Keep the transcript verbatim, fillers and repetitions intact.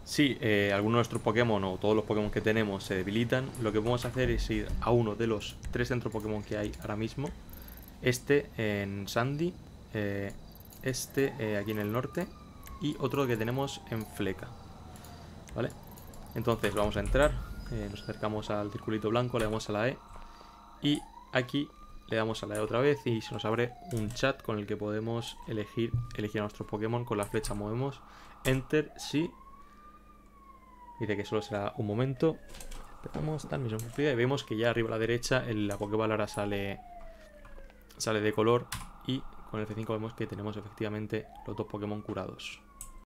Si eh, alguno de nuestros Pokémon o todos los Pokémon que tenemos se debilitan, lo que podemos hacer es ir a uno de los tres centros Pokémon que hay ahora mismo. Este en Sandy, eh, este eh, aquí en el norte y otro que tenemos en Fleca. ¿Vale? Entonces vamos a entrar, eh, nos acercamos al circulito blanco, le damos a la E y aquí le damos a la E otra vez y se nos abre un chat con el que podemos elegir, elegir a nuestros Pokémon. Con la flecha movemos Enter, sí. Dice que solo será un momento. Esperamos tal mismo y vemos que ya arriba a la derecha la Pokéball ahora sale, sale de color y con el F cinco vemos que tenemos efectivamente los dos Pokémon curados.